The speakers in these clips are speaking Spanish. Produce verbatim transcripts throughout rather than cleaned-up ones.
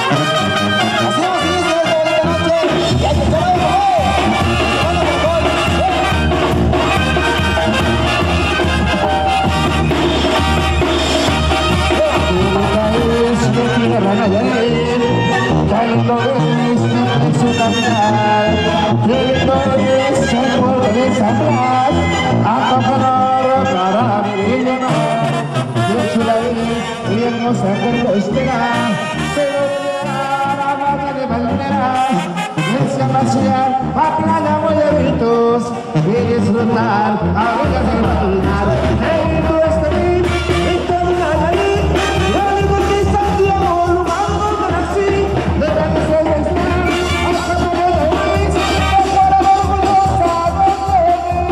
A playa Muellevitos y disfrutar a orillas del mar. En nuestro río, en todo Nayarit, yo digo que Santiago lo mando con así, de la que se desea, hasta que me lo veis, es para ver orgullosa de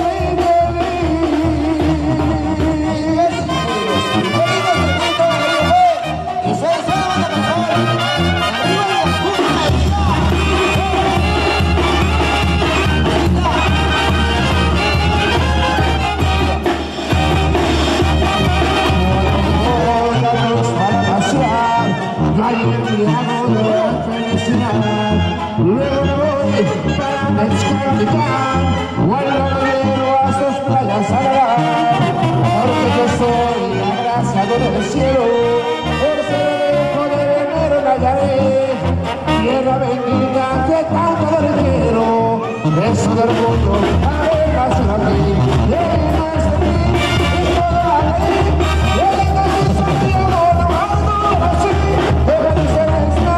feliz. Y se desean a mejor, arriba de las puntas. Luego me voy para Mexicán, vuelvo a sus playas a nadar, porque yo soy abrazado del cielo, por ser hijo de Venero Nayarit, tierra bendita que tanto le quiero, es un orgullo haber nacido aquí, y no es de mí, y todo la ley, y el engaño Santiago no ando así, pero dice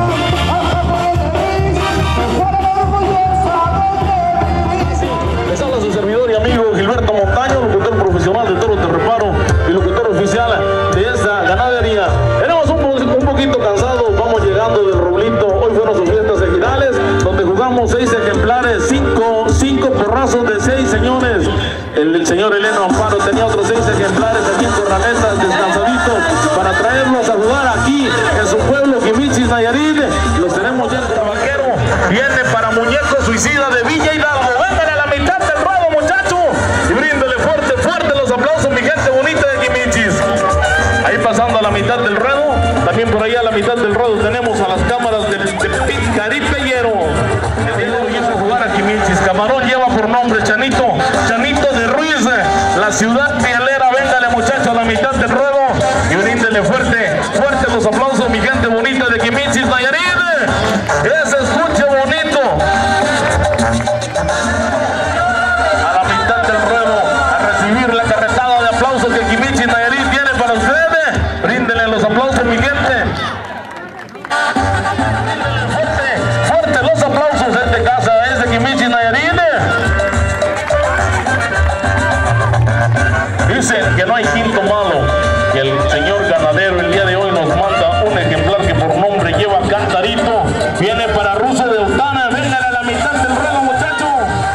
les habla su servidor y amigo Gilberto Montaño, locutor profesional de toros de reparo y locutor oficial de esta ganadería. Tenemos un, un poquito cansados, vamos llegando del Roblito. Hoy fueron sus fiestas ejidales, donde jugamos seis ejemplares, cinco, cinco porrazos de seis señores. El, el señor Eleno Amparo tenía otros seis ejemplares aquí en Corraletas, descansaditos, para traerlos a jugar aquí en su pueblo, Quimichis, Nayarit. Los tenemos ya en Tabaquero. Viene para Muñeco Suicida de Villa Hidalgo. Vengan a la mitad del ruedo, muchachos, y bríndele fuerte, fuerte los aplausos, mi gente bonita de Quimichis. Ahí pasando a la mitad del ruedo, también por allá a la mitad del ruedo tenemos a las cámaras de, de Picarita Hierro. El día de hoy viene a jugar a Quimichis. Camarón lleva por nombre Chanito, Chanito de Ruiz, la ciudad pielera. Véngale, muchachos, a la mitad del ruedo y bríndele fuerte, fuerte los aplausos, mi gente bonita de Quimichis, Nayarit. Que se escuche bonito. A la mitad del ruedo, a recibir la carretada de aplausos que Quimichis, Nayarit tiene para ustedes. Bríndenle los aplausos, mi gente. Fuerte, fuerte los aplausos de esta casa, es de Quimichis, Nayarit. Dicen que no hay quinto malo, que el señor ganadero el día de hoy nos manda un ejemplar que por nombre lleva Cantarito. Viene para Ruso de Otana. Vengan a la mitad del ruedo, muchachos.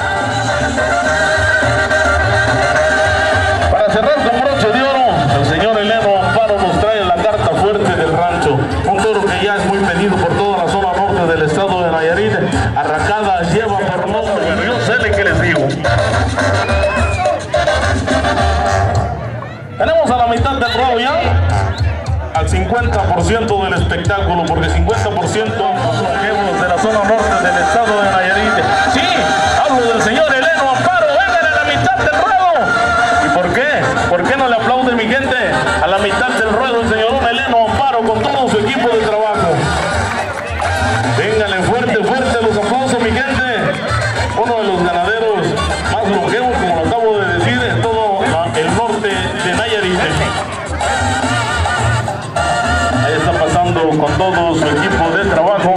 Para cerrar con broche de oro, el señor Eleno Amparo nos trae la carta fuerte del rancho. Un toro que ya es muy pedido por toda la zona norte del estado de Nayarit. Arracada lleva por nombre, yo sé de qué les digo. Tenemos a la mitad del ruedo ya al cincuenta por ciento del espectáculo, porque cincuenta por ciento longevos de la zona norte del estado de Nayarit. Sí, hablo del señor Eleno Amparo. Vengan a la mitad del ruedo. ¿Y por qué? ¿Por qué no le aplaude, mi gente? A la mitad del ruedo el señor Eleno Amparo con todo su equipo de trabajo. Vénganle fuerte, fuerte los aplausos, mi gente. Uno de los ganaderos más longevos, como lo acabo de decir, en todo el norte de Nayarit. Ahí está pasando con todo su equipo de trabajo.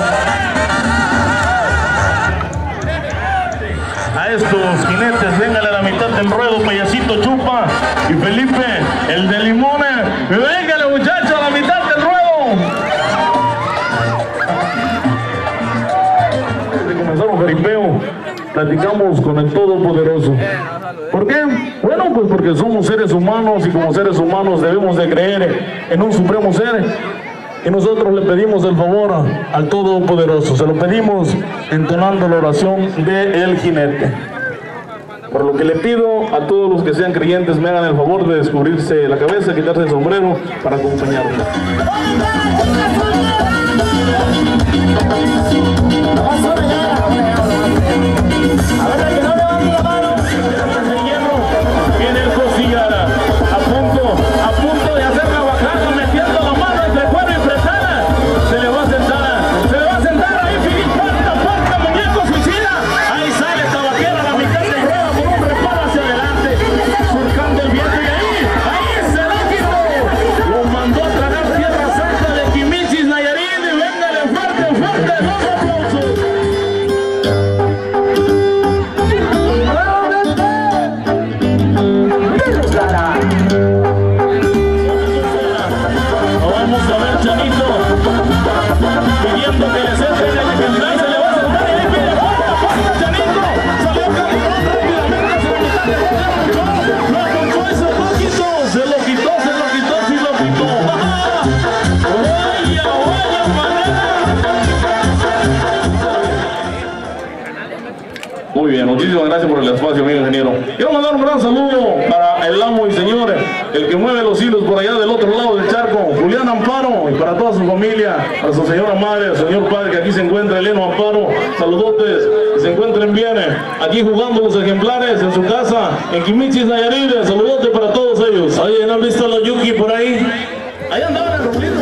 A estos jinetes, vengan a la mitad del ruedo, Payasito Chupa y Felipe, el de Limones. Véngale, muchachos, a la mitad del ruedo. Desde que comenzamos jaripeo, platicamos con el Todopoderoso. ¿Por qué? Bueno, pues porque somos seres humanos y como seres humanos debemos de creer en un supremo ser. Y nosotros le pedimos el favor al Todopoderoso. Se lo pedimos entonando la oración de el jinete. Por lo que le pido a todos los que sean creyentes me hagan el favor de descubrirse la cabeza, quitarse el sombrero para acompañarnos. bien, muchísimas gracias por el espacio, amigo ingeniero. Quiero mandar un gran saludo para el amo y señores, el que mueve los hilos por allá del otro lado del charco, Julián Amparo, y para toda su familia, a su señora madre, al señor padre que aquí se encuentra, Eleno Amparo, saludotes, que se encuentren bien, aquí jugando los ejemplares en su casa, en Quimichis, Nayarit, saludotes para todos ellos. Oye, ¿no han visto los Yuki por ahí? Ahí andaban en el